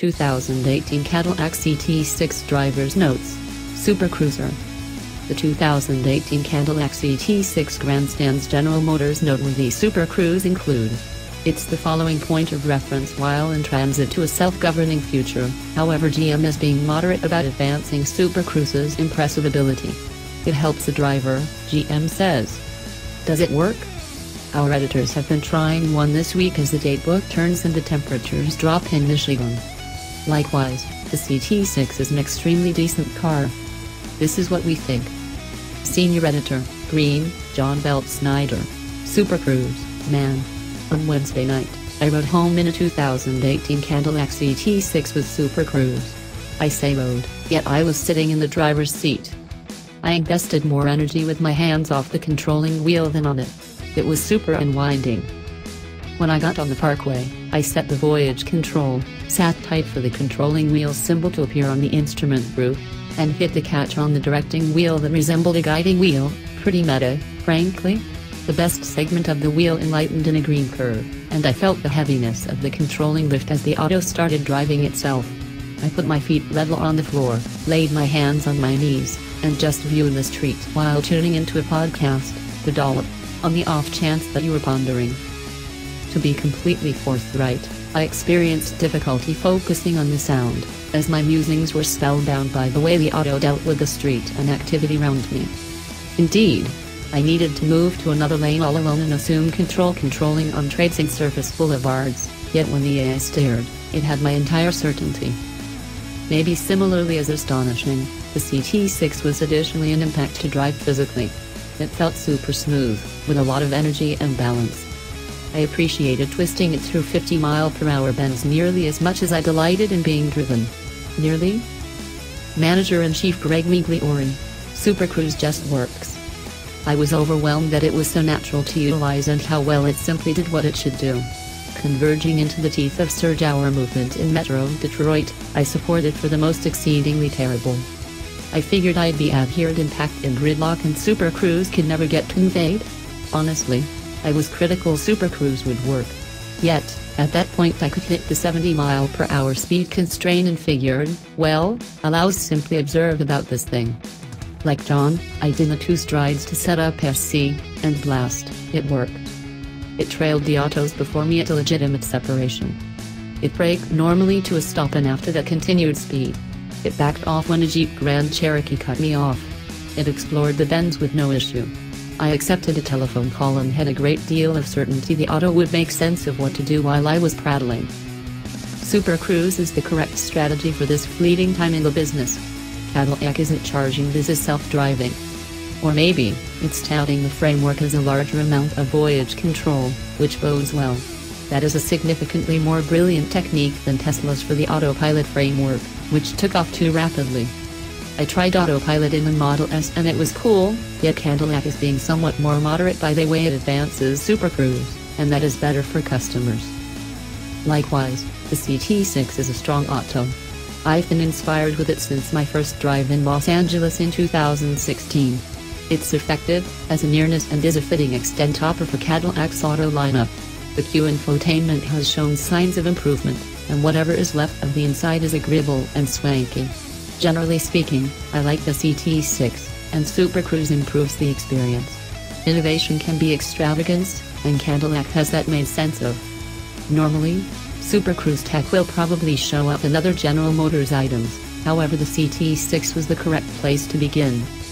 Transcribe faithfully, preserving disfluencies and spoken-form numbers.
two thousand eighteen Cadillac C T six Driver's Notes. Super Cruiser. The two thousand eighteen Cadillac C T six grandstands General Motors' noteworthy Super Cruise include. It's the following point of reference while in transit to a self-governing future, however G M is being moderate about advancing Super Cruise's impressive ability. It helps the driver, G M says. Does it work? Our editors have been trying one this week as the datebook turns and the temperatures drop in Michigan. Likewise, the C T six is an extremely decent car. This is what we think. Senior Editor, Green, John Belt Snyder. Super Cruise, man. On Wednesday night, I rode home in a two thousand eighteen Cadillac C T six with Super Cruise. I say rode, yet I was sitting in the driver's seat. I invested more energy with my hands off the controlling wheel than on it. It was super and winding. When I got on the parkway, I set the voyage control, sat tight for the controlling wheel symbol to appear on the instrument group, and hit the catch on the directing wheel that resembled a guiding wheel. Pretty meta, frankly. The best segment of the wheel enlightened in a green curve, and I felt the heaviness of the controlling lift as the auto started driving itself. I put my feet level on the floor, laid my hands on my knees, and just viewed the street while tuning into a podcast, The Dollop, on the off chance that you were pondering. To be completely forthright, I experienced difficulty focusing on the sound, as my musings were spellbound by the way the auto dealt with the street and activity around me. Indeed, I needed to move to another lane all alone and assume control controlling on tracing surface boulevards, yet when the A I steered, it had my entire certainty. Maybe similarly as astonishing, the C T six was additionally an impact to drive physically. It felt super smooth, with a lot of energy and balance. I appreciated twisting it through fifty mile per hour bends nearly as much as I delighted in being driven. Nearly? Manager-in-Chief Greg Migliori. Super Cruise just works. I was overwhelmed that it was so natural to utilize and how well it simply did what it should do. Converging into the teeth of surge hour movement in Metro Detroit, I supported for the most exceedingly terrible. I figured I'd be out here impact in gridlock and Super Cruise could never get conveyed. Honestly, I was critical Super Cruise would work. Yet, at that point I could hit the seventy mile per hour speed constraint and figured, well, I'll simply observe about this thing. Like John, I did the two strides to set up S C, and blast, it worked. It trailed the autos before me at a legitimate separation. It braked normally to a stop and after that continued speed. It backed off when a Jeep Grand Cherokee cut me off. It explored the bends with no issue. I accepted a telephone call and had a great deal of certainty the auto would make sense of what to do while I was prattling. Super Cruise is the correct strategy for this fleeting time in the business. Cadillac isn't charging this as self-driving. Or maybe, it's touting the framework as a larger amount of voyage control, which bodes well. That is a significantly more brilliant technique than Tesla's for the autopilot framework, which took off too rapidly. I tried autopilot in the Model S and it was cool, yet Cadillac is being somewhat more moderate by the way it advances Super Cruise, and that is better for customers. Likewise, the C T six is a strong auto. I've been inspired with it since my first drive in Los Angeles in two thousand sixteen. It's effective, as a nearness and is a fitting extend topper for Cadillac's auto lineup. The Q infotainment has shown signs of improvement, and whatever is left of the inside is agreeable and swanky. Generally speaking, I like the C T six, and Super Cruise improves the experience. Innovation can be extravagance, and Cadillac has that made sense of. Normally, Super Cruise tech will probably show up in other General Motors items, however the C T six was the correct place to begin.